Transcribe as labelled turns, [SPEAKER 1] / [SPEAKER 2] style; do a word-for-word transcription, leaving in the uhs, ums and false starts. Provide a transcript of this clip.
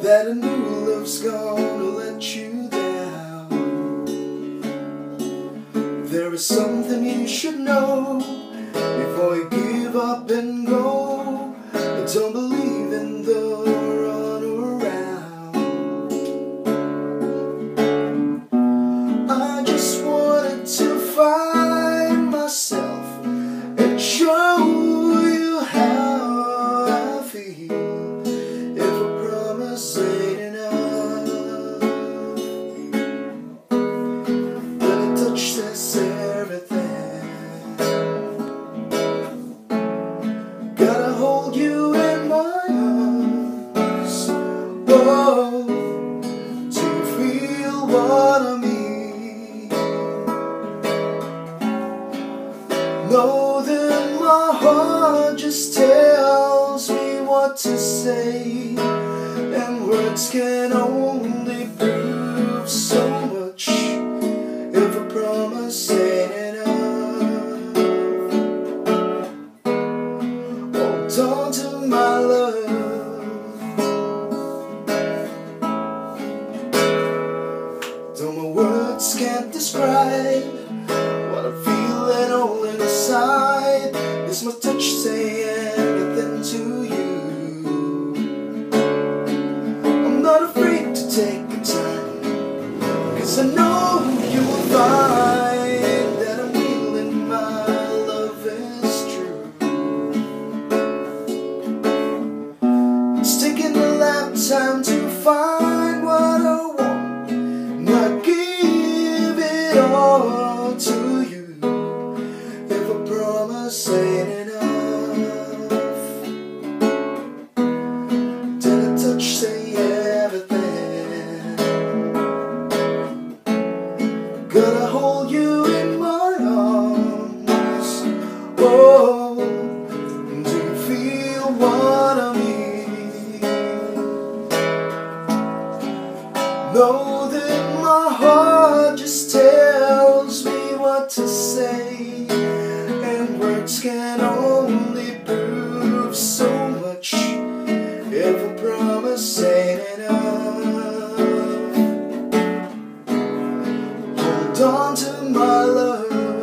[SPEAKER 1] that a new love's gonna let you down. There is something you should know before you give up and go. Don't believe in the runaround. I just wanted to find myself and show you how I feel. If a promise ain't enough, then a touch says everything. Gotta hold you in my arms, oh, to feel what I mean. Know that my heart just tells me what to say, and words can only prove so much if a promise ain't enough. Hold on to my love. Though my words can't describe what I'm feeling all inside, this my touch say everything to you. I'm not afraid to take the time, 'cause I know you will find that I'm feeling my love is true. It's taking a lifetime to find what I want, and I give it all to you. If a promise ain't enough, did a touch say everything? Gotta hold you in my arms, oh, do you feel what I mean? Know that my heart just tells me what to say, and words can only prove so much if a promise ain't enough. Hold on to my love.